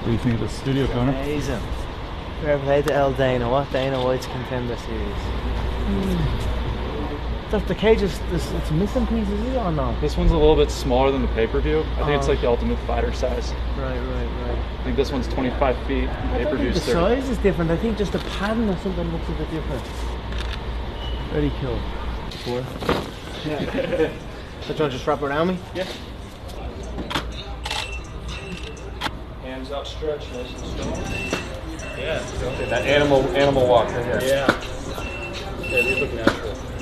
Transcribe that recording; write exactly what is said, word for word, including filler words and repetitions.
What do you think of the studio corner? Amazing. Fair play to El Dana. What Dana White's Contender Series. Mm. The, the cage is this, it's missing pieces, is it or not? This one's a little bit smaller than the pay-per-view. I think Oh. it's like the Ultimate Fighter size. Right, right, right. I think this one's twenty-five feet. I don't Pay-per-view think is the thirty. size is different. I think just the pattern or something looks a bit different. Very cool. Four. Yeah. So do you just wrap around me? Yeah. Hands outstretched, nice and strong. Yeah. That animal animal walk right here. Yeah. Yeah, these look natural.